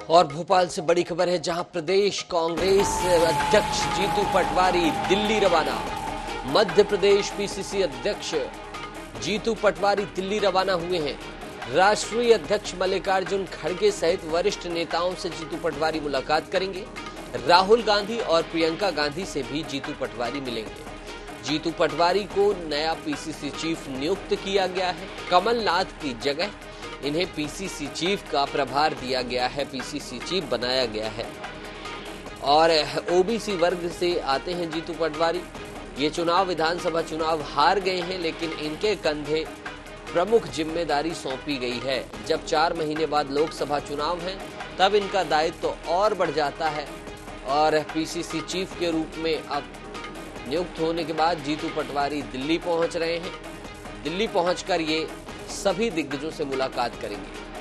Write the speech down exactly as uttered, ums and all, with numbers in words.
और भोपाल से बड़ी खबर है, जहां प्रदेश कांग्रेस अध्यक्ष जीतू पटवारी दिल्ली रवाना। मध्य प्रदेश पीसीसी अध्यक्ष जीतू पटवारी दिल्ली रवाना हुए हैं। राष्ट्रीय अध्यक्ष मल्लिकार्जुन खड़गे सहित वरिष्ठ नेताओं से जीतू पटवारी मुलाकात करेंगे। राहुल गांधी और प्रियंका गांधी से भी जीतू पटवारी मिलेंगे। जीतू पटवारी को नया पीसीसी चीफ नियुक्त किया गया है। कमलनाथ की जगह इन्हें पीसीसी चीफ का प्रभार दिया गया है, पीसीसी चीफ बनाया गया है। और ओबीसी वर्ग से आते हैं जीतू पटवारी। ये चुनाव, विधानसभा चुनाव हार गए हैं, लेकिन इनके कंधे प्रमुख जिम्मेदारी सौंपी गई है। जब चार महीने बाद लोकसभा चुनाव हैं, तब इनका दायित्व तो और बढ़ जाता है। और पीसीसी चीफ के रूप में अब नियुक्त होने के बाद जीतू पटवारी दिल्ली पहुंच रहे हैं। दिल्ली पहुंचकर ये सभी दिग्गजों से मुलाकात करेंगे।